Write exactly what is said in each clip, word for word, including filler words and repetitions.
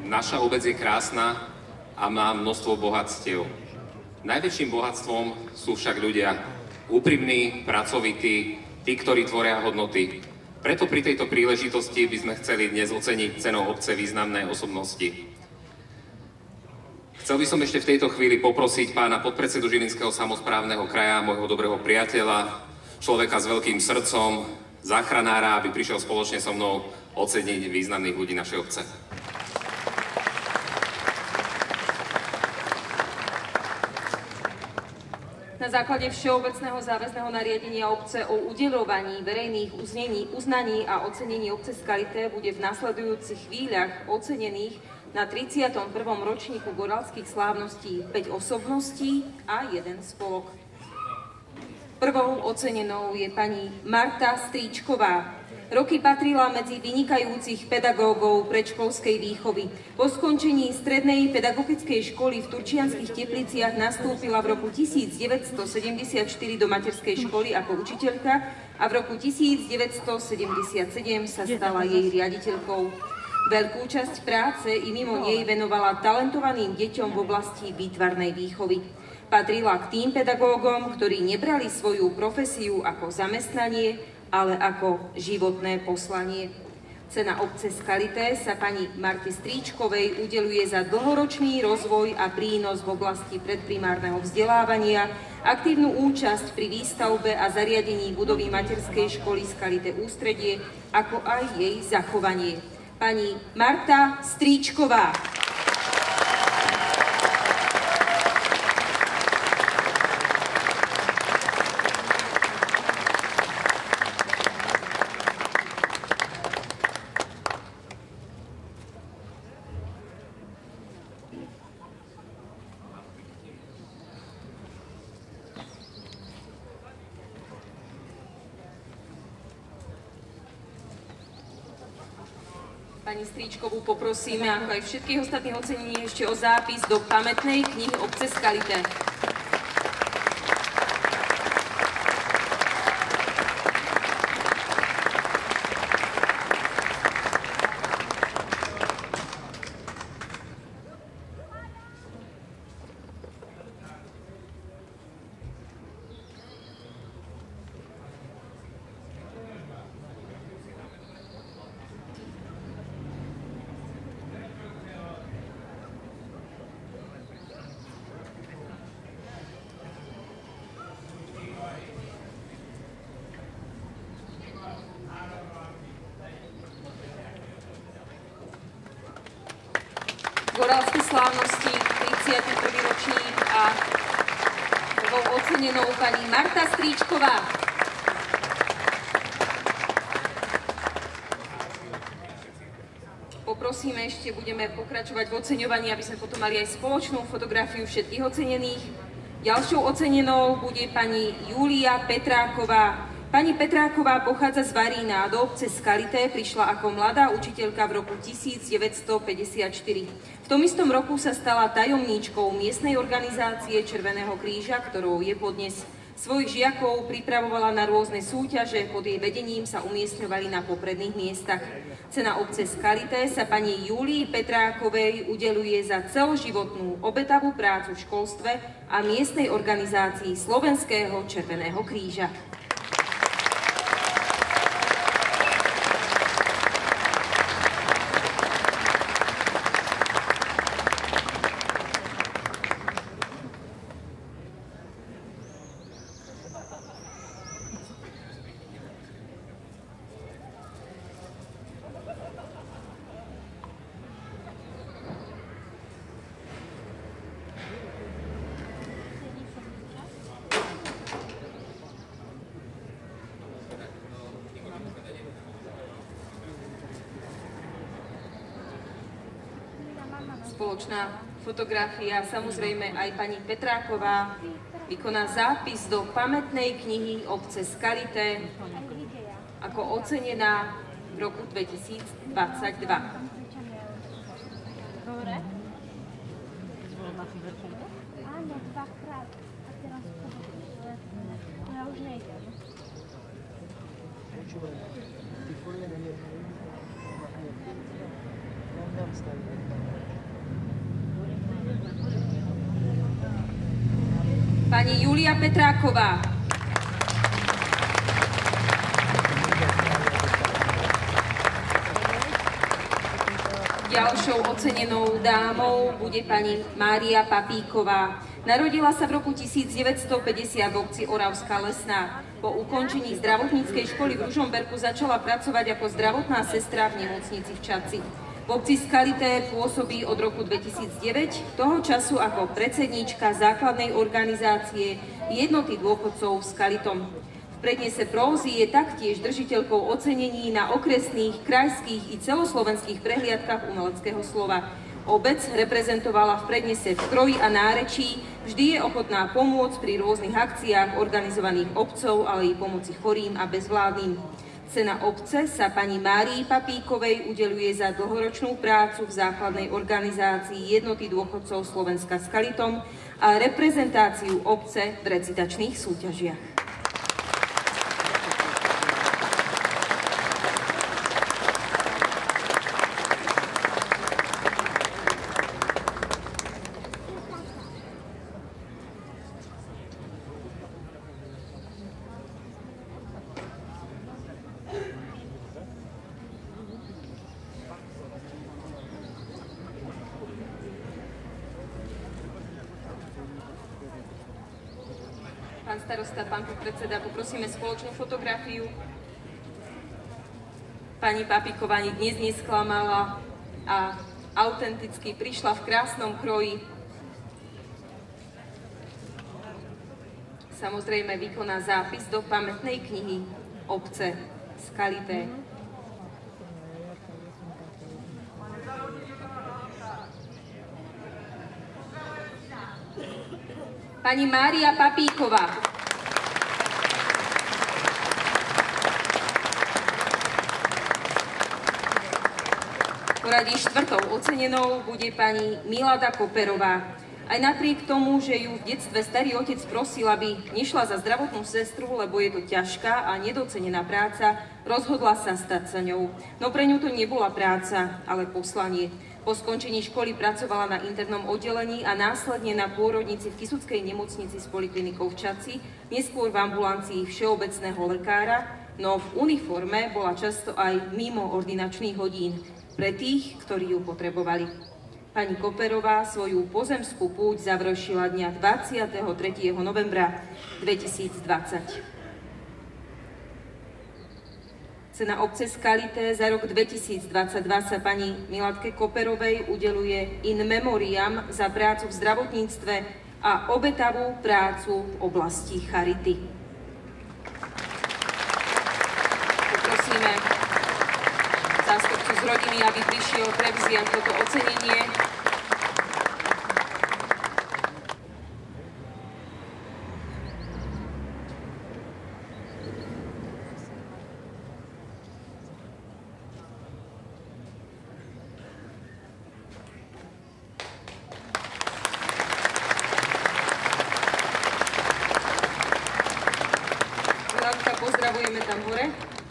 Naša obec je krásna a má množstvo bohatstiev. Najväčším bohatstvom sú však ľudia úprimní, pracovití, tí, ktorí tvoria hodnoty. Preto pri tejto príležitosti by sme chceli dnes oceniť cenou obce významné osobnosti. Chcel by som ešte v tejto chvíli poprosiť pána podpredsedu Žilinského samosprávneho kraja, môjho dobrého priateľa, človeka s veľkým srdcom, záchranára, aby prišiel spoločne so mnou oceniť významných ľudí našej obce. Na základe Všeobecného záväzného nariadenia obce o udeľovaní verejných uznení, uznaní a ocenení obce Skalité bude v nasledujúcich chvíľach ocenených na tridsiatom prvom ročníku Goralských slávností päť osobností a jeden spolok. Prvou ocenenou je pani Marta Stríčková. Roky patrila medzi vynikajúcich pedagógov predškolskej výchovy. Po skončení strednej pedagogickej školy v Turčianskych Tepliciach nastúpila v roku tisícdeväťstosedemdesiatštyri do materskej školy ako učiteľka a v roku tisícdeväťstosedemdesiatsedem sa stala jej riaditeľkou. Veľkú časť práce i mimo nej venovala talentovaným deťom v oblasti výtvarnej výchovy. Patrila k tým pedagógom, ktorí nebrali svoju profesiu ako zamestnanie, ale ako životné poslanie. Cena obce Skalité sa pani Marte Stríčkovej udeľuje za dlhoročný rozvoj a prínos v oblasti predprimárneho vzdelávania, aktívnu účasť pri výstavbe a zariadení budovy materskej školy Skalité Ústredie, ako aj jej zachovanie. Pani Marta Stríčková. Pani Stríčkovú poprosíme, ako aj všetkých ostatných ocenení, ešte o zápis do pamätnej knihy obce Skalité. Goralské slávnosti, tridsiaty prvý ročník a bol ocenenou pani Marta Stríčková. Poprosíme ešte, budeme pokračovať v oceňovaní, aby sme potom mali aj spoločnú fotografiu všetkých ocenených. Ďalšou ocenenou bude pani Júlia Petráková. Pani Petráková pochádza z Varína a do obce Skalité prišla ako mladá učiteľka v roku tisícdeväťstopäťdesiatštyri. V tom istom roku sa stala tajomníčkou miestnej organizácie Červeného kríža, ktorou je podnes. Svojich žiakov pripravovala na rôzne súťaže, pod jej vedením sa umiestňovali na popredných miestach. Cena obce Skalité sa pani Júlii Petrákovej udeľuje za celoživotnú obetavú prácu v školstve a miestnej organizácii Slovenského Červeného kríža. Spoločná fotografia, samozrejme aj pani Petráková vykoná zápis do pamätnej knihy obce Skalité ako ocenená v roku dvetisícdvadsaťdva. Áno, dvakrát. A teraz ja už nejdem. Počúvaj, ty furt nevieš. Ja neviem, staviť. pani Julia Petráková. Ďalšou ocenenou dámou bude pani Mária Papíková. Narodila sa v roku tisícdeväťstopäťdesiat v obci Oravská Lesná. Po ukončení zdravotníckej školy v Ružomberku začala pracovať ako zdravotná sestra v nemocnici v Čadci. V obci Skalité pôsobí od roku dvetisícdeväť, toho času ako predsedníčka základnej organizácie Jednoty dôchodcov v Skalitom. V prednese prózy je taktiež držiteľkou ocenení na okresných, krajských i celoslovenských prehliadkach umeleckého slova. Obec reprezentovala v prednese v kroji a nárečí, vždy je ochotná pomôcť pri rôznych akciách organizovaných obcov, ale i pomoci chorým a bezvládnym. Cena obce sa pani Márii Papíkovej udeľuje za dlhoročnú prácu v základnej organizácii Jednoty dôchodcov Slovenska Skalitom a reprezentáciu obce v recitačných súťažiach. Pán starosta, pán podpredseda, poprosíme spoločnú fotografiu. Pani Papíková dnes nesklamala a autenticky prišla v krásnom kroji. Samozrejme vykoná zápis do pamätnej knihy obce Skalité. Pani Mária Papíková. Poradí štvrtou ocenenou bude pani Milada Koperová. Aj napriek tomu, že ju v detstve starý otec prosil, aby nešla za zdravotnú sestru, lebo je to ťažká a nedocenená práca, rozhodla sa stať sa ňou. No pre ňu to nebola práca, ale poslanie. Po skončení školy pracovala na internom oddelení a následne na pôrodnici v Kysuckej nemocnici s poliklinikou v Čadci, neskôr v ambulancii všeobecného lekára, no v uniforme bola často aj mimo ordinačných hodín pre tých, ktorí ju potrebovali. Pani Koperová svoju pozemskú púť završila dňa dvadsiateho tretieho novembra dvetisícdvadsať. Cena obce Skalité za rok dvetisícdvadsaťdva sa pani Miladke Koperovej udeľuje in memoriam za prácu v zdravotníctve a obetavú prácu v oblasti charity. Poprosíme zástupcu z rodiny, aby prišiel prevziať toto ocenenie. Pozdravujeme tam hore.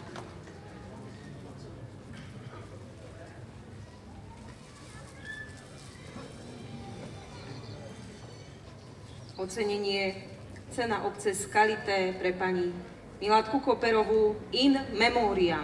Ocenenie cena obce Skalité pre pani Miladku Koperovú in memoriam.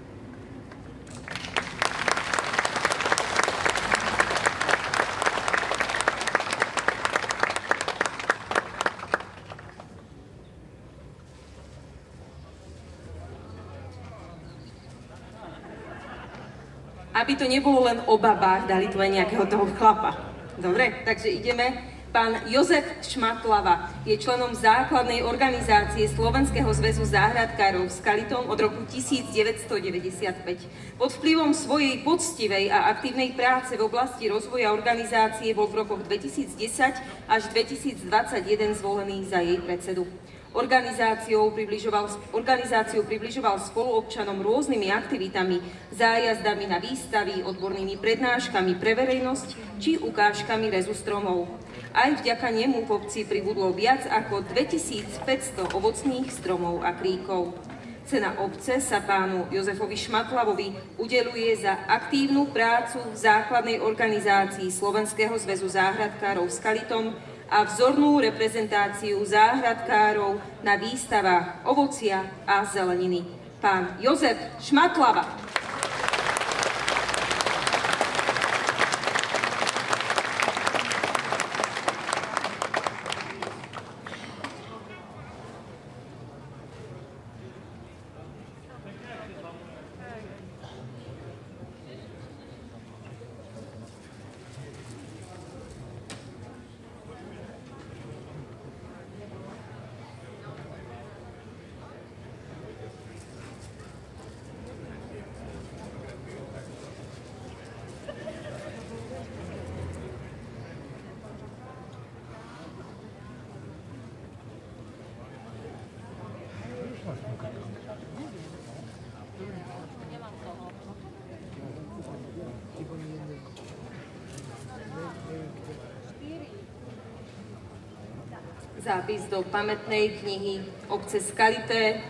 Aby to nebolo len o babách, dali tu aj nejakého toho chlapa. Dobre, takže ideme. Pán Jozef Šmatlava je členom základnej organizácie Slovenského zväzu záhradkárov v Skalitom od roku tisícdeväťstodeväťdesiatpäť. Pod vplyvom svojej poctivej a aktívnej práce v oblasti rozvoja organizácie bol v rokoch dvetisícdesať až dvetisícdvadsaťjeden zvolený za jej predsedu. Organizáciou približoval, organizáciu približoval spoluobčanom rôznymi aktivitami, zájazdami na výstavy, odbornými prednáškami pre verejnosť či ukážkami rezu stromov. Aj vďaka nemu v obci pribudlo viac ako dvetisícpäťsto ovocných stromov a kríkov. Cena obce sa pánu Jozefovi Šmatlavovi udeľuje za aktívnu prácu v základnej organizácii Slovenského zväzu záhradkárov v Skalitom a vzornú reprezentáciu záhradkárov na výstavách ovocia a zeleniny. Pán Jozef Šmatlava. Zápis do pamätnej knihy Obce Skalité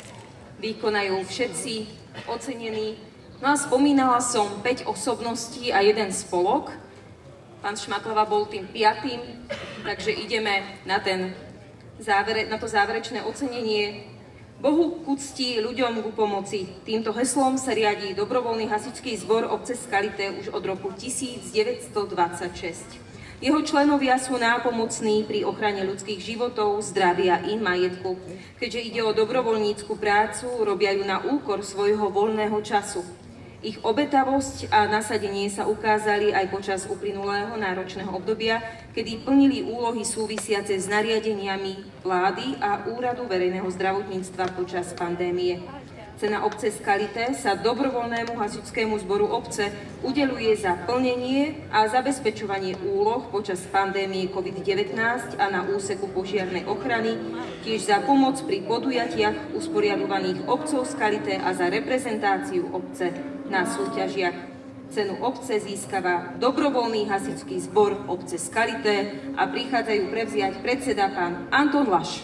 vykonajú všetci ocenení. No a spomínala som päť osobností a jeden spolok. Pán Šmatlava bol tým piatým, takže ideme na, ten závere, na to záverečné ocenenie. Bohu k úcti, ľuďom ku pomoci. Týmto heslom sa riadí dobrovoľný hasičský zbor Obce Skalité už od roku devätnásťstodvadsaťšesť. Jeho členovia sú nápomocní pri ochrane ľudských životov, zdravia i majetku. Keďže ide o dobrovoľnícku prácu, robia ju na úkor svojho voľného času. Ich obetavosť a nasadenie sa ukázali aj počas uplynulého náročného obdobia, kedy plnili úlohy súvisiace s nariadeniami vlády a Úradu verejného zdravotníctva počas pandémie. Cena Obce Skalité sa dobrovoľnému hasičskému zboru obce udeľuje za plnenie a zabezpečovanie úloh počas pandémie COVID devätnásť a na úseku požiarnej ochrany, tiež za pomoc pri podujatiach usporiadovaných obcov Skalité a za reprezentáciu obce na súťažiach. Cenu obce získava dobrovoľný hasičský zbor Obce Skalité a prichádzajú prevziať predseda pán Anton Laš.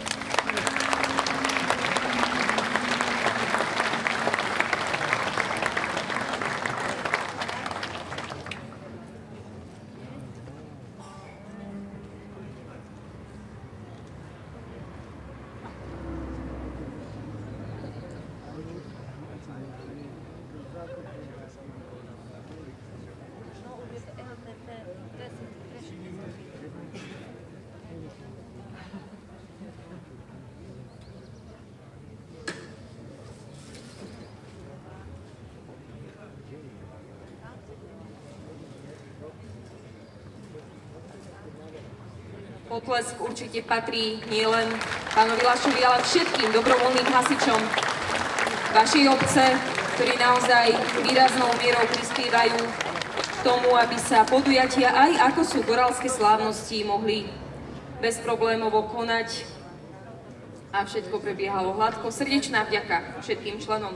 Potlesk určite patrí nielen pánovi Lašovi, ale všetkým dobrovoľným hasičom vašej obce, ktorí naozaj výraznou mierou prispievajú k tomu, aby sa podujatia aj ako sú goralské slávnosti mohli bezproblémovo konať a všetko prebiehalo hladko. Srdečná vďaka všetkým členom.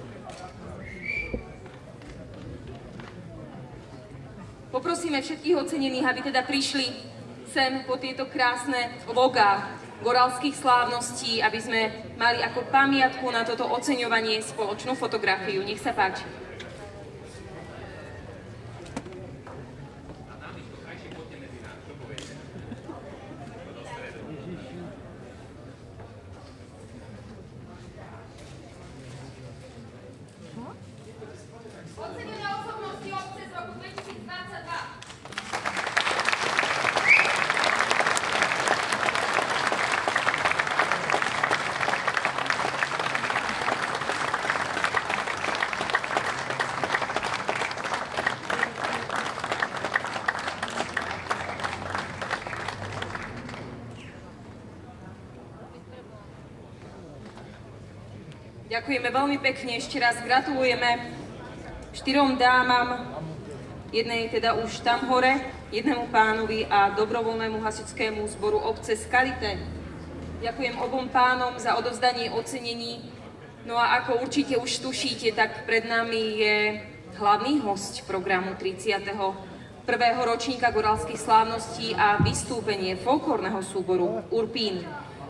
Poprosíme všetkých ocenených, aby teda prišli sem po tieto krásne logá goralských slávností, aby sme mali ako pamiatku na toto oceňovanie spoločnú fotografiu. Nech sa páči. Oceňovanie osobnosti obce z roku dvetisícdvadsaťdva. Ďakujeme veľmi pekne, ešte raz gratulujeme štyrom dámam, jednej teda už tam hore, jednému pánovi a dobrovoľnému hasičskému zboru obce Skalité. Ďakujem obom pánom za odovzdanie ocenení. No a ako určite už tušíte, tak pred nami je hlavný hosť programu tridsiateho prvého ročníka goralských slávností a vystúpenie folklórneho súboru Urpín.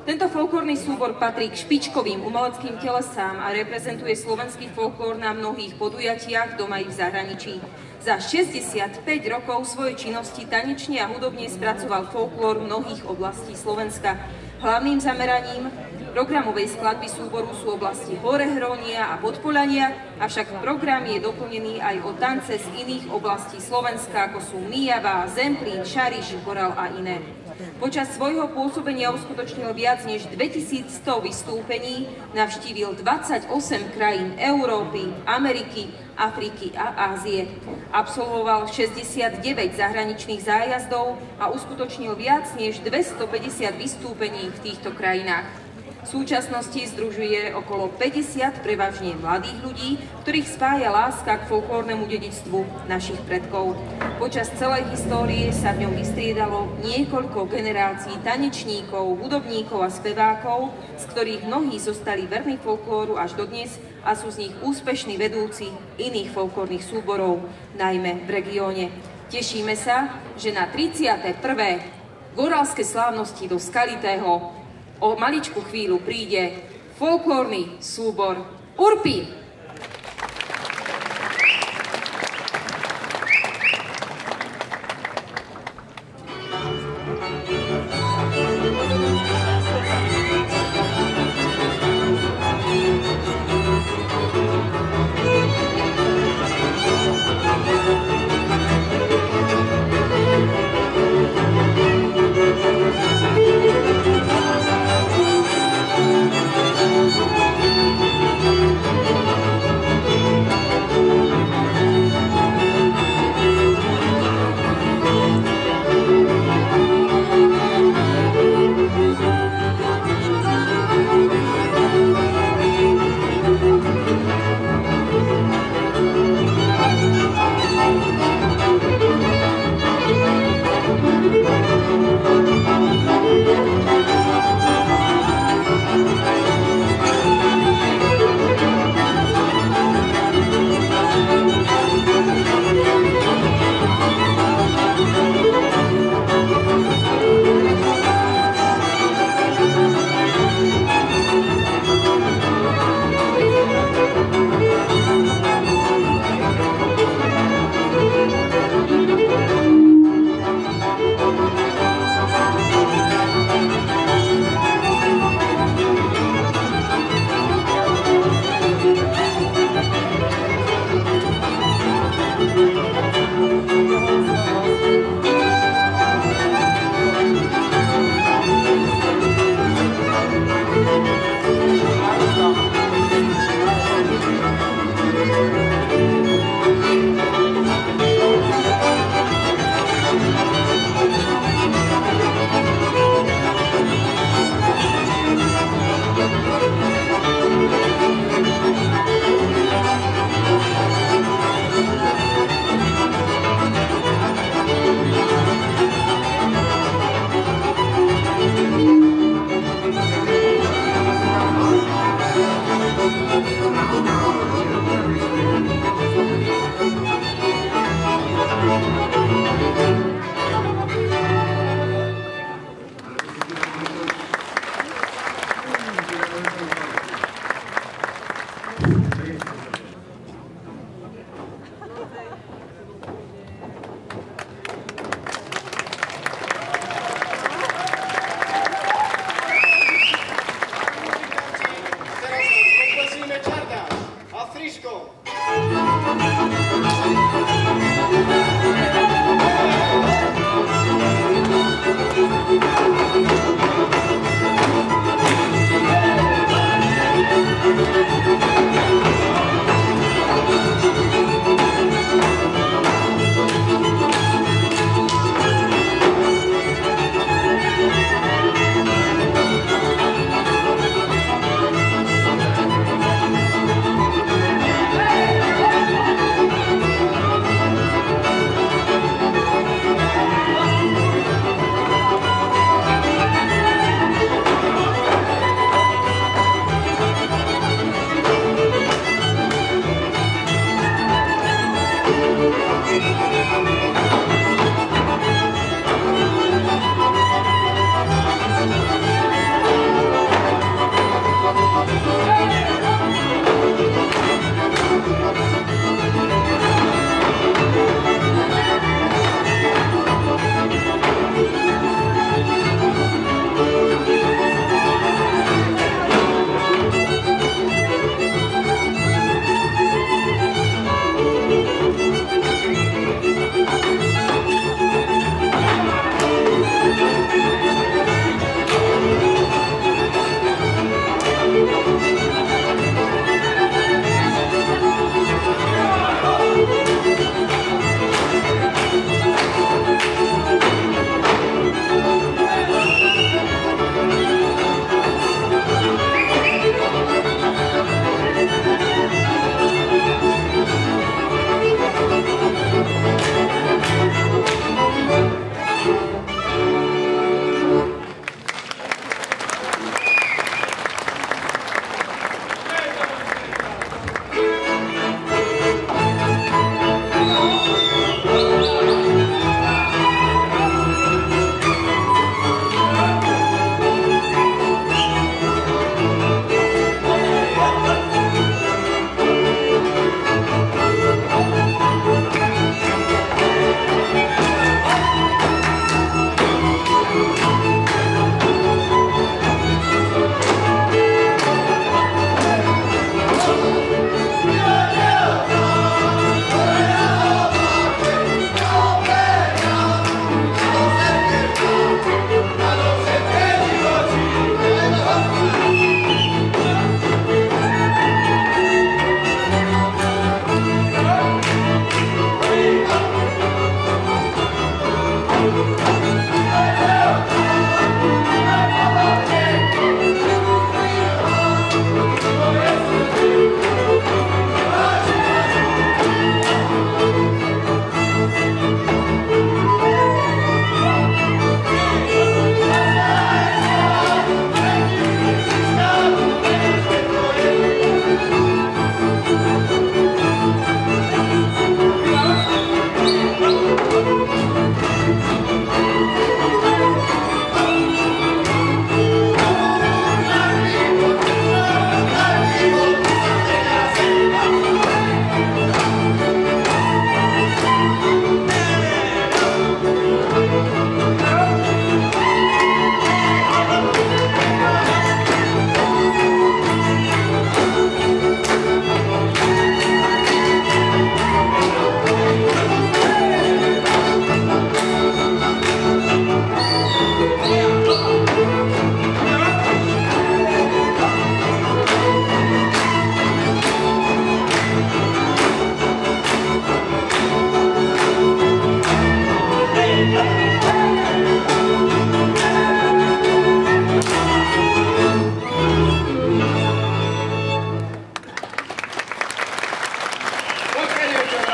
Tento folklórny súbor patrí k špičkovým umeleckým telesám a reprezentuje slovenský folklór na mnohých podujatiach doma i v zahraničí. Za šesťdesiatpäť rokov svojej činnosti tanečne a hudobne spracoval folklór mnohých oblastí Slovenska. Hlavným zameraním programovej skladby súboru sú oblasti Horehronia a Podpoľania, avšak program je doplnený aj o tance z iných oblastí Slovenska, ako sú Myjava, Zemplín, Šariš, Boral a iné. Počas svojho pôsobenia uskutočnil viac než dvetisícsto vystúpení, navštívil dvadsaťosem krajín Európy, Ameriky, Afriky a Ázie. Absolvoval šesťdesiatdeväť zahraničných zájazdov a uskutočnil viac než dvestopäťdesiat vystúpení v týchto krajinách. V súčasnosti združuje okolo päťdesiat prevažne mladých ľudí, ktorých spája láska k folklórnemu dedičstvu našich predkov. Počas celej histórie sa v ňom vystriedalo niekoľko generácií tanečníkov, hudobníkov a spevákov, z ktorých mnohí zostali verní folklóru až dodnes a sú z nich úspešní vedúci iných folklórnych súborov, najmä v regióne. Tešíme sa, že na tridsiate prvé goralské slávnosti do Skalitého o maličku chvíľu príde folklórny súbor Urpín.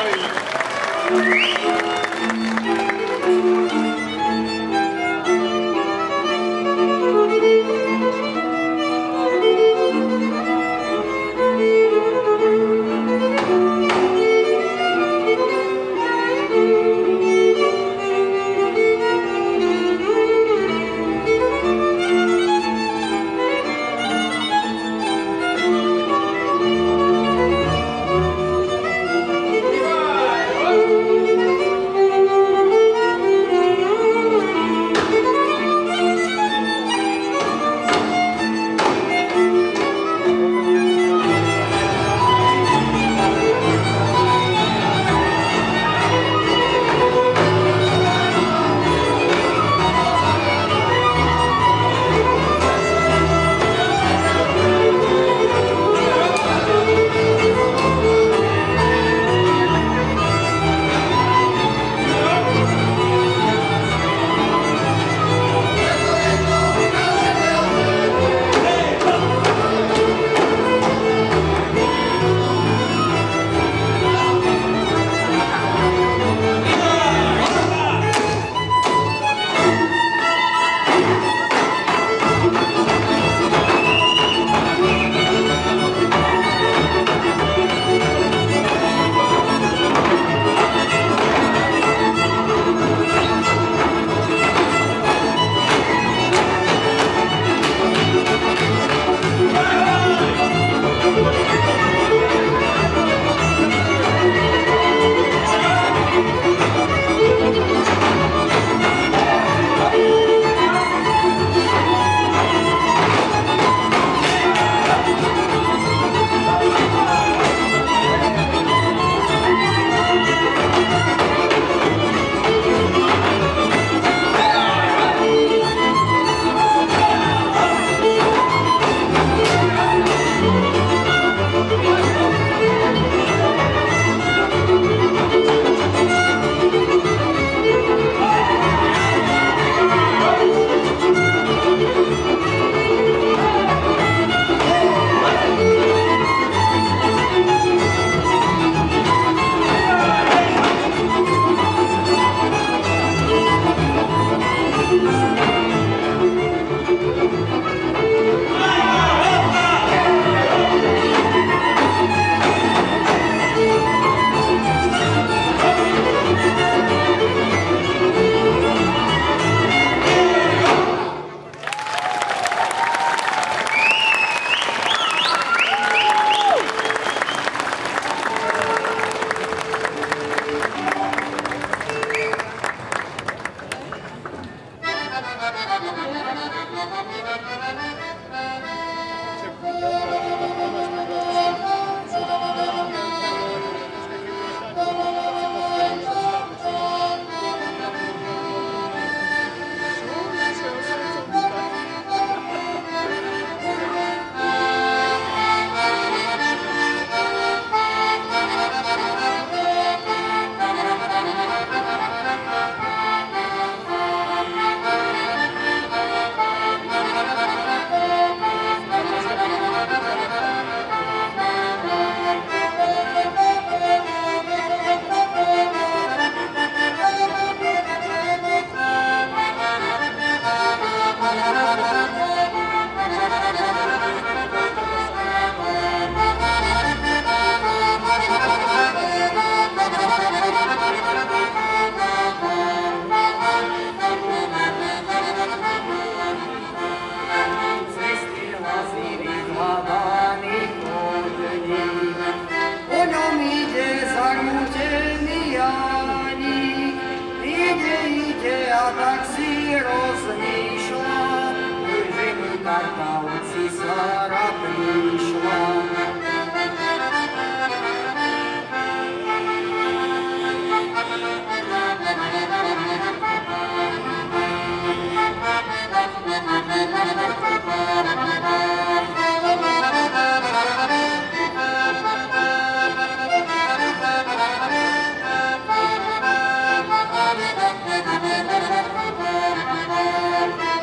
Thank you.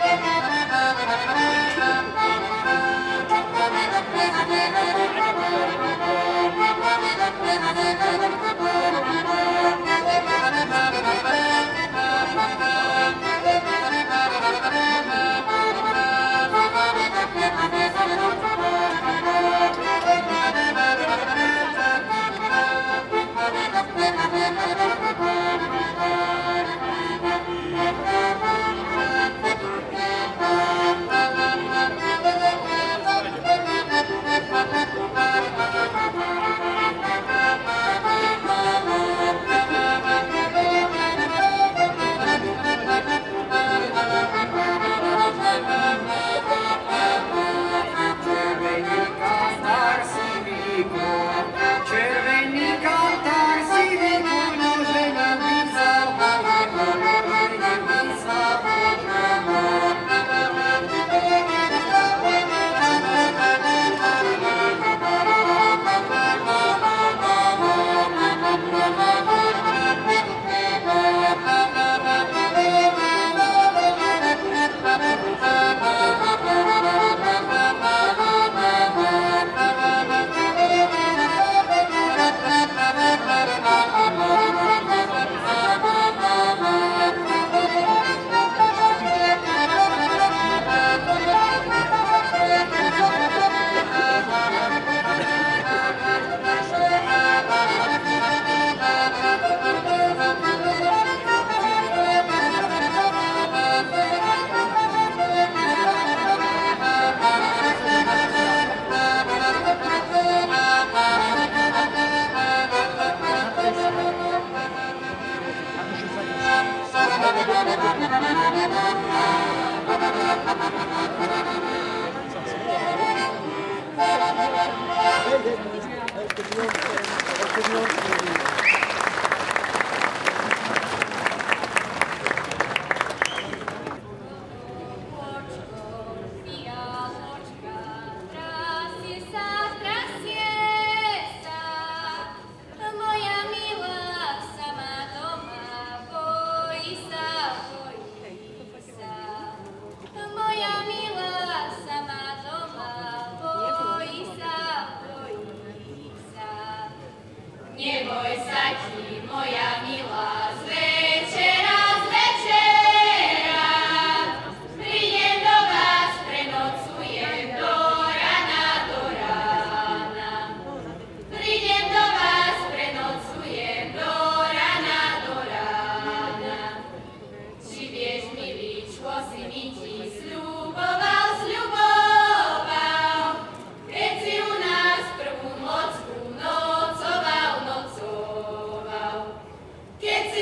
Keď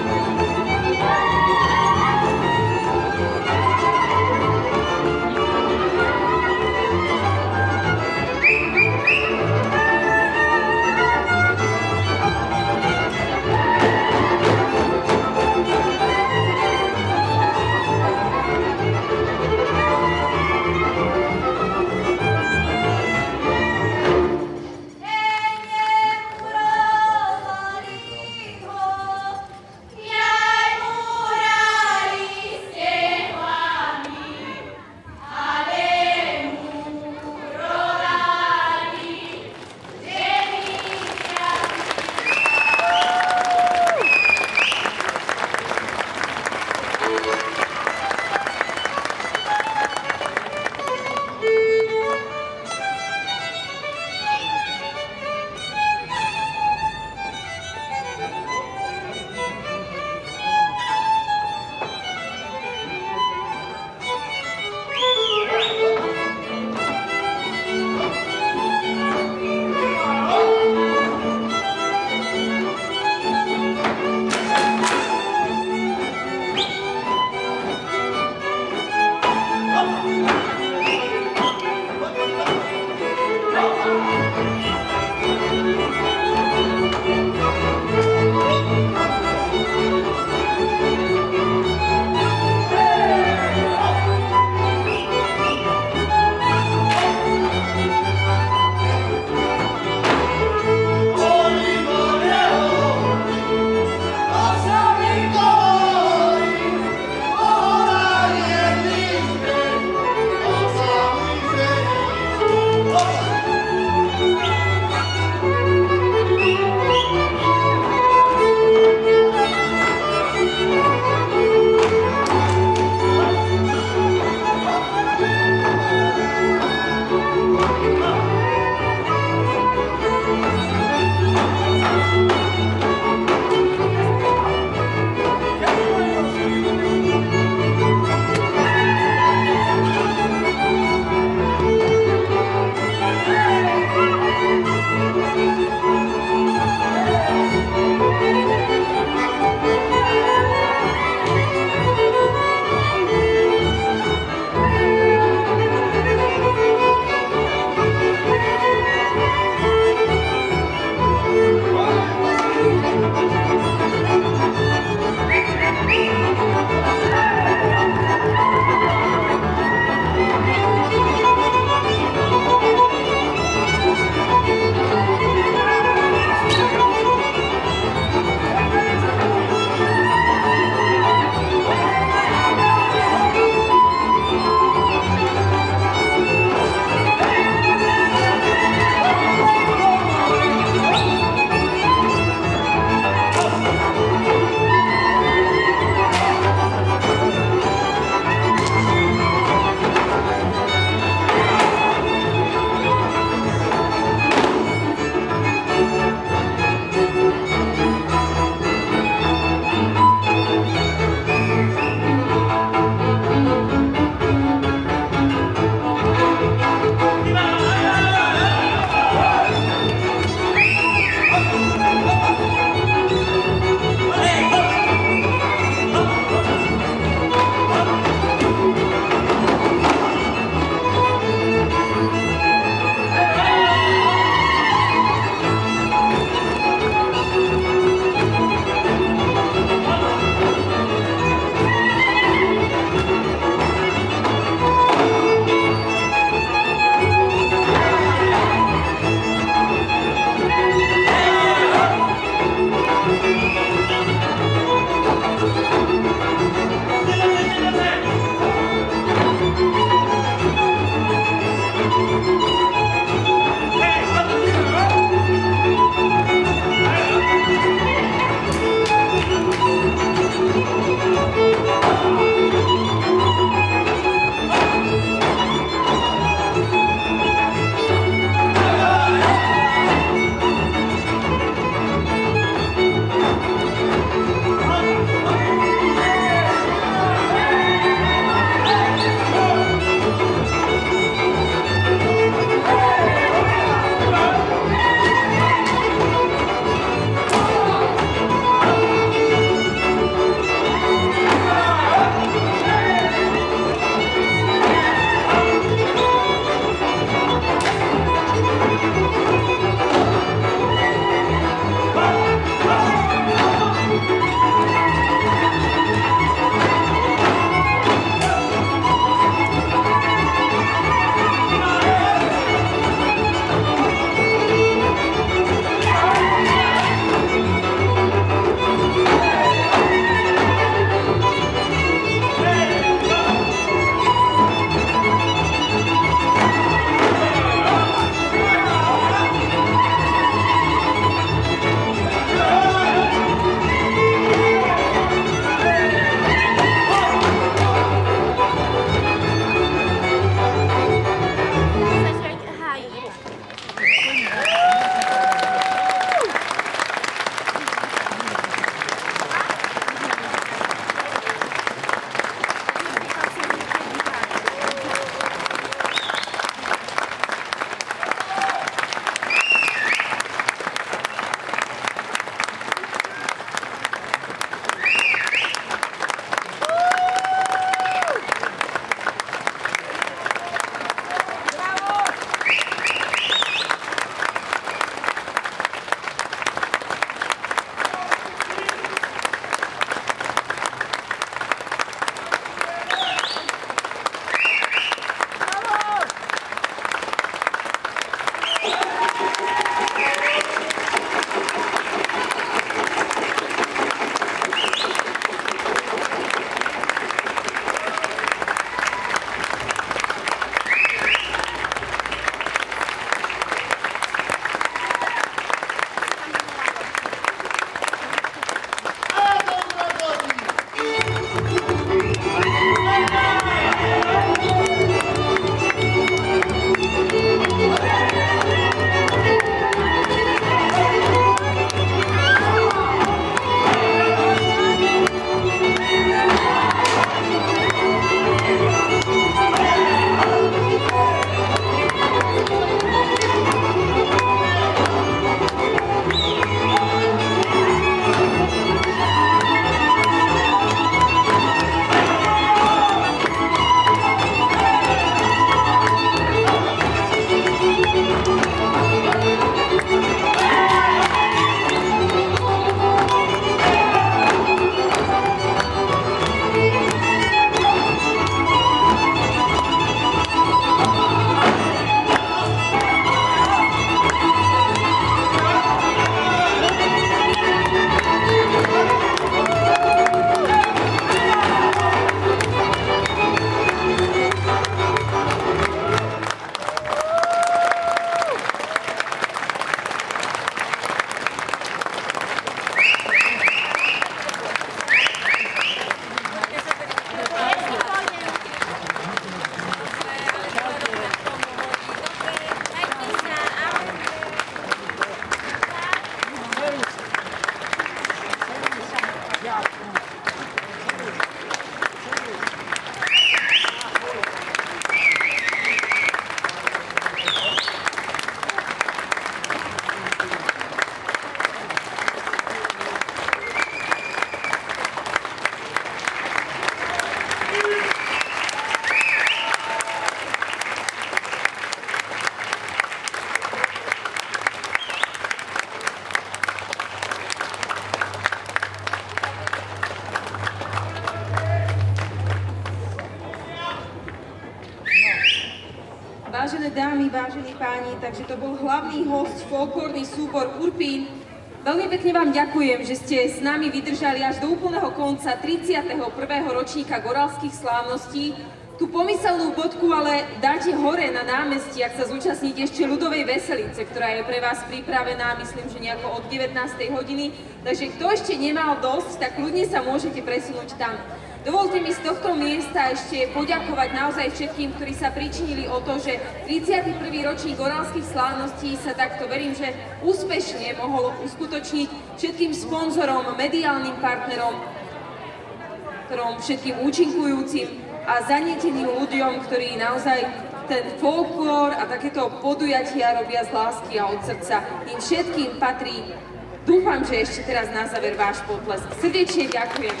dámy, vážení páni, takže to bol hlavný host, folklórny súbor Urpín. Veľmi pekne vám ďakujem, že ste s nami vydržali až do úplného konca tridsiateho prvého ročníka Goralských slávností. Tú pomyselnú bodku ale dáte hore na námestí, ak sa zúčastníte ešte ľudovej veselice, ktorá je pre vás pripravená, myslím, že nejako od devätnástej hodiny. Takže kto ešte nemal dosť, tak ľudne sa môžete presunúť tam. Dovolte mi z tohto miesta ešte poďakovať naozaj všetkým, ktorí sa pričinili o to, že tridsiaty prvý ročník Goralských slávností sa takto, verím, že úspešne mohol uskutočniť, všetkým sponzorom, mediálnym partnerom, ktorom všetkým účinkujúcim a zanieteným ľuďom, ktorí naozaj ten folklór a takéto podujatia robia z lásky a od srdca. Im všetkým patrí. Dúfam, že ešte teraz na záver váš potlesk. Srdečne ďakujeme.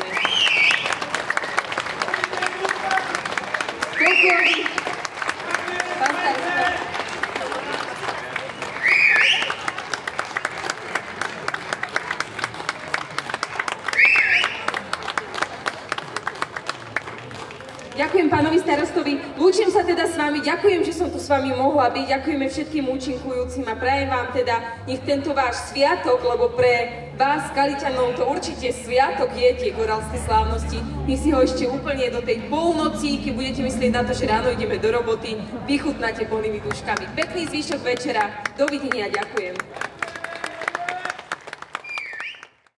Folklóry. Pán starosta. Ďakujem pánovi starostovi, lúčim sa teda s vami, ďakujem, že som tu s vami mohla byť, ďakujeme všetkým účinkujúcim a prajem vám teda, nech tento váš sviatok, lebo pre vás, Skaliťanov, to určite sviatok je tie Goralské slávnosti, nech si ho ešte úplne do tej polnoci, keď budete myslieť na to, že ráno ideme do roboty, vychutnáte plnými duškami. Pekný zvyšok večera, dovidenia, ďakujem.